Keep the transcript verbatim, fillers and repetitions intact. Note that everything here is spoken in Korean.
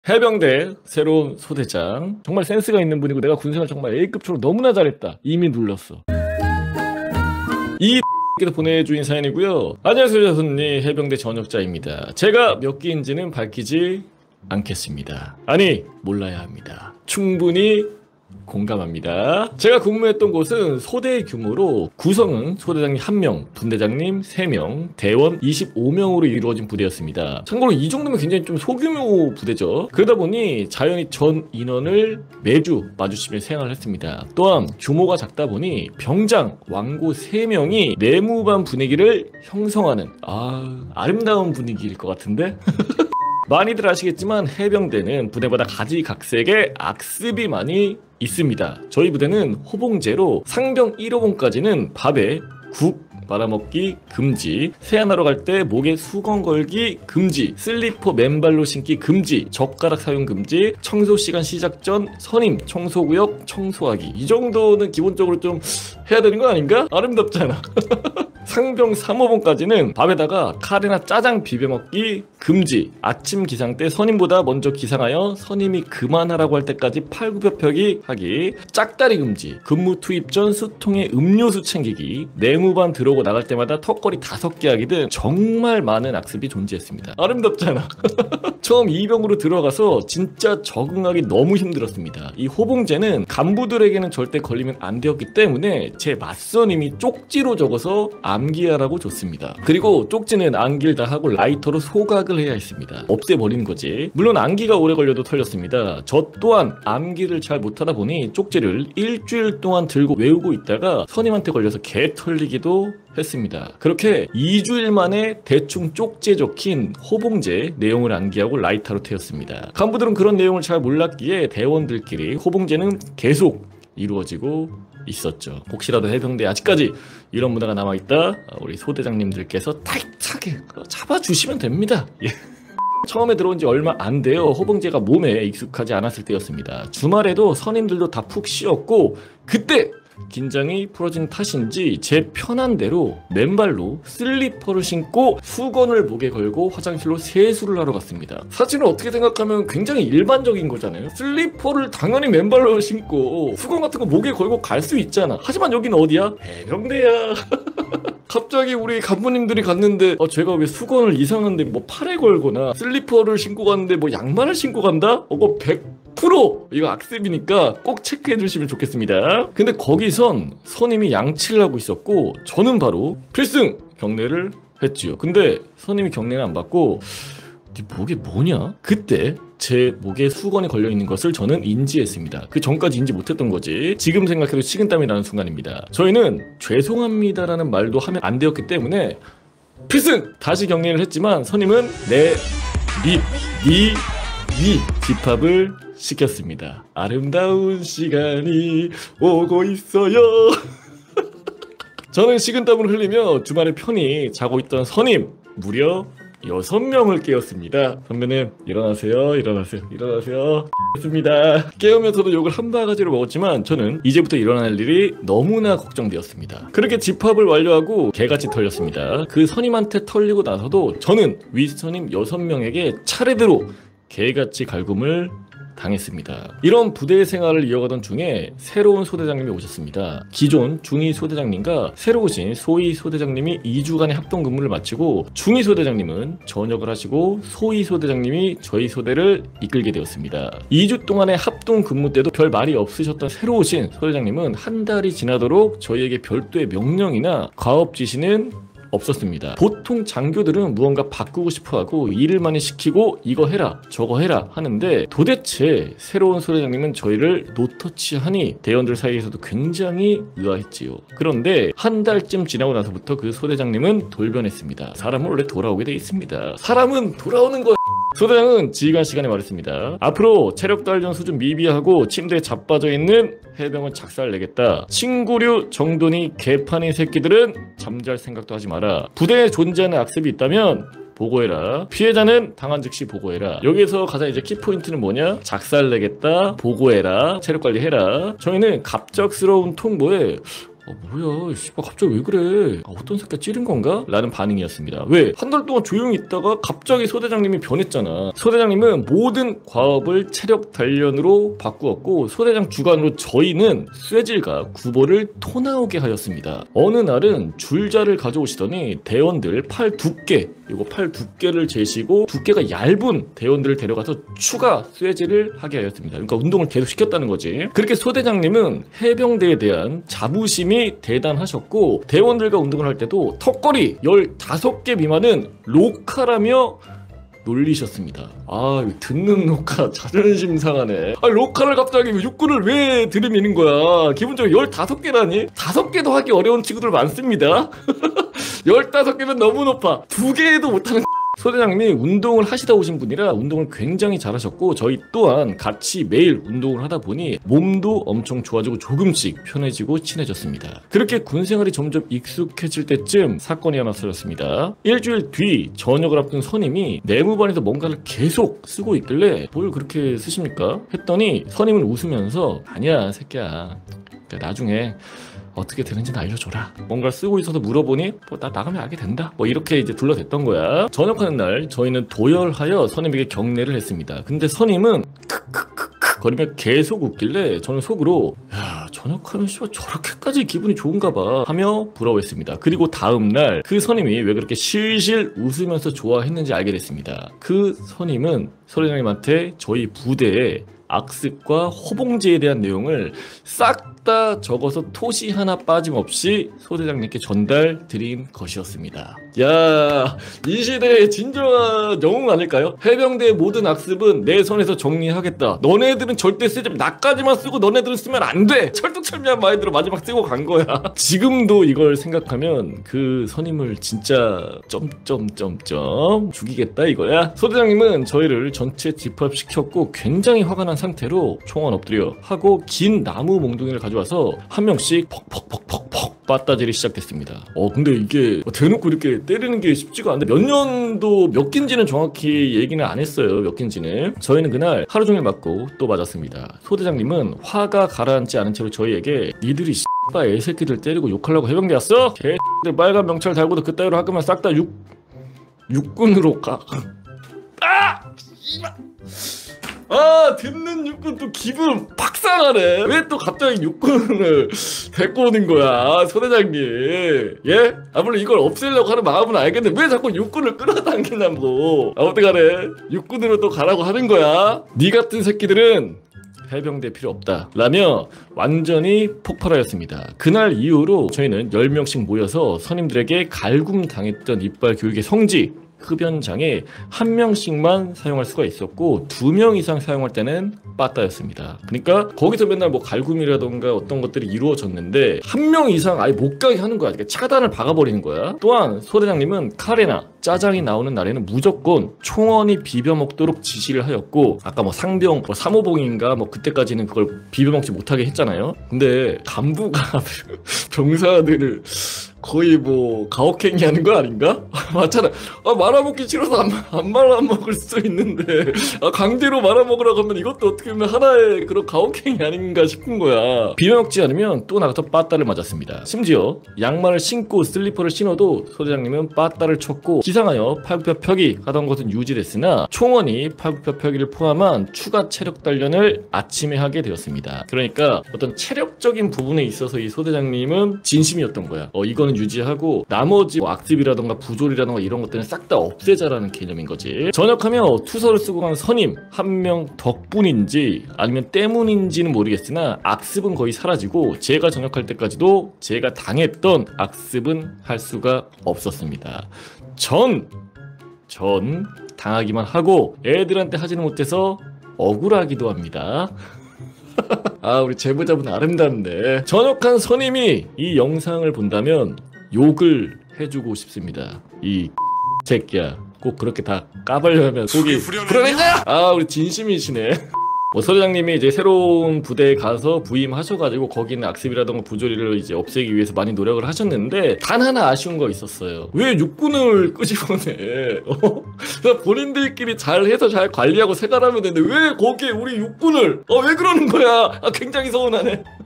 해병대 새로운 소대장, 정말 센스가 있는 분이고 내가 군생활 정말 A급처럼 너무나 잘했다 이미 눌렀어. 이 도 보내주인 사연이고요. 안녕하세요, 여러분이 해병대 전역자입니다. 제가 몇 기인지는 밝히지 않겠습니다. 아니, 몰라야 합니다. 충분히 공감합니다. 제가 근무했던 곳은 소대의 규모로 구성은 소대장님 한 명, 분대장님 세 명, 대원 이십오 명으로 이루어진 부대였습니다. 참고로 이 정도면 굉장히 좀 소규모 부대죠. 그러다 보니 자연히 전 인원을 매주 마주치며 생활을 했습니다. 또한 규모가 작다 보니 병장, 왕고 세 명이 내무반 분위기를 형성하는 아, 아름다운 분위기일 것 같은데? 많이들 아시겠지만 해병대는 부대마다 가지각색의 악습이 많이 있습니다. 저희 부대는 호봉제로 상병 일 호봉까지는 밥에 국 말아먹기 금지, 세안하러 갈 때 목에 수건 걸기 금지, 슬리퍼 맨발로 신기 금지, 젓가락 사용 금지, 청소 시간 시작 전 선임 청소구역 청소하기. 이 정도는 기본적으로 좀 해야 되는 거 아닌가? 아름답잖아. 상병 삼 호봉까지는 밥에다가 카레나 짜장 비벼먹기 금지, 아침 기상 때 선임보다 먼저 기상하여 선임이 그만하라고 할 때까지 팔굽혀펴기 하기, 짝다리 금지, 근무 투입 전 수통에 음료수 챙기기, 내무반 들어오고 나갈 때마다 턱걸이 다섯 개 하기 등 정말 많은 악습이 존재했습니다. 아름답잖아. 처음 이병으로 들어가서 진짜 적응하기 너무 힘들었습니다. 이 호봉제는 간부들에게는 절대 걸리면 안 되었기 때문에 제 맞선임이 쪽지로 적어서 암기하라고 줬습니다. 그리고 쪽지는 암기를 다 하고 라이터로 소각을 해야 했습니다. 없애버리는 거지. 물론 암기가 오래 걸려도 털렸습니다. 저 또한 암기를 잘 못하다 보니 쪽지를 일주일 동안 들고 외우고 있다가 선임한테 걸려서 개 털리기도 했습니다. 그렇게 이 주일 만에 대충 쪽지에 적힌 호봉제 내용을 암기하고 라이터로 태웠습니다. 간부들은 그런 내용을 잘 몰랐기에 대원들끼리 호봉제는 계속 이루어지고 있었죠. 혹시라도 해병대에 아직까지 이런 문화가 남아있다, 우리 소대장님들께서 타이트하게 잡아주시면 됩니다. 예. 처음에 들어온 지 얼마 안 돼요. 호봉제가 몸에 익숙하지 않았을 때였습니다. 주말에도 선임들도 다 푹 쉬었고, 그때 긴장이 풀어진 탓인지 제 편한 대로 맨발로 슬리퍼를 신고 수건을 목에 걸고 화장실로 세수를 하러 갔습니다. 사실은 어떻게 생각하면 굉장히 일반적인 거잖아요. 슬리퍼를 당연히 맨발로 신고 수건 같은 거 목에 걸고 갈 수 있잖아. 하지만 여기는 어디야? 해병대야. 갑자기 우리 간부님들이 갔는데 어, 제가 왜 수건을 이상한데 뭐 팔에 걸거나 슬리퍼를 신고 갔는데 뭐 양말을 신고 간다? 어, 뭐 백 퍼센트 이거 악습이니까 꼭 체크해 주시면 좋겠습니다. 근데 거기선 선임이 양치를 하고 있었고 저는 바로 필승 경례를 했지요. 근데 선임이 경례는 안 받고 네 목에 뭐냐? 그때 제 목에 수건이 걸려있는 것을 저는 인지했습니다. 그 전까지 인지 못했던 거지. 지금 생각해도 식은땀이 나는 순간입니다. 저희는 죄송합니다라는 말도 하면 안 되었기 때문에 필승! 다시 경례를 했지만 선임은 내 립, 니, 니 집합을 시켰습니다. 아름다운 시간이 오고 있어요. 저는 식은땀을 흘리며 주말에 편히 자고 있던 선임 무려 여섯 명을 깨웠습니다. 선배님 일어나세요, 일어나세요, 일어나세요. 했습니다. 깨우면서도 욕을 한 바가지로 먹었지만 저는 이제부터 일어날 일이 너무나 걱정되었습니다. 그렇게 집합을 완료하고 개같이 털렸습니다. 그 선임한테 털리고 나서도 저는 윗선임 여섯 명에게 차례대로 개같이 갈굼을 당했습니다. 이런 부대 생활을 이어가던 중에 새로운 소대장님이 오셨습니다. 기존 중위 소대장님과 새로 오신 소위 소대장님이 이 주간의 합동 근무를 마치고 중위 소대장님은 전역을 하시고 소위 소대장님이 저희 소대를 이끌게 되었습니다. 이 주 동안의 합동 근무 때도 별 말이 없으셨던 새로 오신 소대장님은 한 달이 지나도록 저희에게 별도의 명령이나 과업 지시는 없었습니다. 보통 장교들은 무언가 바꾸고 싶어하고 일을 많이 시키고 이거 해라 저거 해라 하는데 도대체 새로운 소대장님은 저희를 노터치하니 대원들 사이에서도 굉장히 의아했지요. 그런데 한 달쯤 지나고 나서부터 그 소대장님은 돌변했습니다. 사람은 원래 돌아오게 돼 있습니다. 사람은 돌아오는 거. 소대장은 지휘관 시간에 말했습니다. 앞으로 체력 단련 수준 미비하고 침대에 자빠져 있는 해병은 작살내겠다. 친구류 정돈이 개판인 새끼들은 잠잘 생각도 하지 마라. 부대에 존재하는 악습이 있다면 보고해라. 피해자는 당한 즉시 보고해라. 여기에서 가장 이제 키포인트는 뭐냐? 작살내겠다, 보고해라, 체력관리해라. 저희는 갑작스러운 통보에 어, 뭐야 씨발 갑자기 왜 그래? 아, 어떤 새끼가 찌른 건가? 라는 반응이었습니다. 왜? 한 달 동안 조용히 있다가 갑자기 소대장님이 변했잖아. 소대장님은 모든 과업을 체력 단련으로 바꾸었고 소대장 주관으로 저희는 쇠질과 구보를 토 나오게 하였습니다. 어느 날은 줄자를 가져오시더니 대원들 팔 두께, 이거 팔 두께를 재시고 두께가 얇은 대원들을 데려가서 추가 쇠질을 하게 하였습니다. 그러니까 운동을 계속 시켰다는 거지. 그렇게 소대장님은 해병대에 대한 자부심이 대단하셨고 대원들과 운동을 할 때도 턱걸이 열다섯 개 미만은 로카라며 놀리셨습니다. 아, 듣는 로카 자존심 상하네. 아, 로카를 갑자기 육군을 왜 들이미는 거야? 기본적으로 열다섯 개라니? 다섯 개도 하기 어려운 친구들 많습니다. 열다섯 개면 너무 높아. 두 개도 못하는 소대장님이 운동을 하시다 오신 분이라 운동을 굉장히 잘하셨고 저희 또한 같이 매일 운동을 하다 보니 몸도 엄청 좋아지고 조금씩 편해지고 친해졌습니다. 그렇게 군생활이 점점 익숙해질 때쯤 사건이 하나 터졌습니다. 일주일 뒤 저녁을 앞둔 선임이 내무반에서 뭔가를 계속 쓰고 있길래 뭘 그렇게 쓰십니까? 했더니 선임은 웃으면서 아니야 새끼야 나중에 어떻게 되는지는 알려줘라. 뭔가를 쓰고 있어서 물어보니 뭐 나 나가면 알게 된다. 뭐 이렇게 이제 둘러댔던 거야. 전역하는 날 저희는 도열하여 선임에게 경례를 했습니다. 근데 선임은 크크크크 거리며 계속 웃길래 저는 속으로 야 전역하는 씨가 저렇게까지 기분이 좋은가 봐 하며 부러워했습니다. 그리고 다음날 그 선임이 왜 그렇게 실실 웃으면서 좋아했는지 알게 됐습니다. 그 선임은 소대장님한테 저희 부대에 악습과 호봉제에 대한 내용을 싹 다 적어서 토시 하나 빠짐없이 소대장님께 전달 드린 것이었습니다. 야, 이 시대의 진정한 영웅 아닐까요? 해병대의 모든 악습은 내 손에서 정리하겠다. 너네들은 절대 쓰지 마. 나까지만 쓰고 너네들은 쓰면 안 돼. 철두철미한 마인드로 마지막 쓰고 간 거야. 지금도 이걸 생각하면 그 선임을 진짜 점점점점 죽이겠다 이거야. 소대장님은 저희를 전체 집합시켰고 굉장히 화가 난 상태로 총알 엎드려 하고 긴 나무 몽둥이를 가지고 와서 한 명씩 퍽퍽퍽퍽퍽 빠따질이 시작됐습니다. 어 근데 이게 대놓고 이렇게 때리는 게 쉽지가 않은데 몇 년도 몇 긴지는 정확히 얘기는 안 했어요. 몇 긴지는. 저희는 그날 하루 종일 맞고 또 맞았습니다. 소대장님은 화가 가라앉지 않은 채로 저희에게 니들이 씨발 애새끼들 때리고 욕하려고 해병대 왔어? 개들 빨간 명찰 달고도 그따위로 하면 싹 다 육 육군으로 가. 아! 아 듣는 육군 또 기분 박상하네. 왜 또 갑자기 육군을 데리고 오는 거야 소대장님. 예? 아 물론 이걸 없애려고 하는 마음은 알겠는데 왜 자꾸 육군을 끌어당기냐고. 아무튼 간에 육군으로 또 가라고 하는 거야. 니 같은 새끼들은 해병대 필요 없다 라며 완전히 폭발하였습니다. 그날 이후로 저희는 열 명씩 모여서 선임들에게 갈굼당했던 이빨 교육의 성지 흡연장에 한 명씩만 사용할 수가 있었고 두 명 이상 사용할 때는 빠따였습니다. 그러니까 거기서 맨날 뭐 갈굼이라던가 어떤 것들이 이루어졌는데 한 명 이상 아예 못 가게 하는 거야. 그러니까 차단을 박아버리는 거야. 또한 소대장님은 카레나 짜장이 나오는 날에는 무조건 총원이 비벼 먹도록 지시를 하였고 아까 뭐 상병 뭐 삼호봉인가 뭐 그때까지는 그걸 비벼 먹지 못하게 했잖아요. 근데 간부가 병사들을 거의 뭐 가혹행위 하는 거 아닌가? 맞잖아. 아 말아먹기 싫어서 안, 안 말아먹을 수 있는데 아 강제로 말아먹으라고 하면 이것도 어떻게 보면 하나의 그런 가혹행위 아닌가 싶은 거야. 비벼먹지 않으면 또 나가서 빠따를 맞았습니다. 심지어 양말을 신고 슬리퍼를 신어도 소대장님은 빠따를 쳤고 기상하여 팔굽혀펴기 하던 것은 유지됐으나 총원이 팔굽혀펴기를 포함한 추가 체력 단련을 아침에 하게 되었습니다. 그러니까 어떤 체력적인 부분에 있어서 이 소대장님은 진심이었던 거야. 어 이거는 유지하고 나머지 뭐 악습이라던가 부조리라던가 이런 것들은 싹 다 없애자라는 개념인 거지. 전역하며 투서를 쓰고 간 선임 한 명 덕분인지 아니면 때문인지는 모르겠으나 악습은 거의 사라지고 제가 전역할 때까지도 제가 당했던 악습은 할 수가 없었습니다. 전, 전 당하기만 하고 애들한테 하지는 못해서 억울하기도 합니다. 아 우리 제보자분 아름답네. 전역한 선임이 이 영상을 본다면 욕을 해주고 싶습니다. 이 새끼야 꼭 그렇게 다 까발려면 속이 불안했냐? 아 우리 진심이시네. 뭐 소대장님이 이제 새로운 부대에 가서 부임하셔가지고 거기는 악습이라던가 부조리를 이제 없애기 위해서 많이 노력을 하셨는데 단 하나 아쉬운 거 있었어요. 왜 육군을 끄집어내? 어? 본인들끼리 잘 해서 잘 관리하고 생활하면 되는데 왜 거기에 우리 육군을 어 왜 그러는 거야? 아 굉장히 서운하네.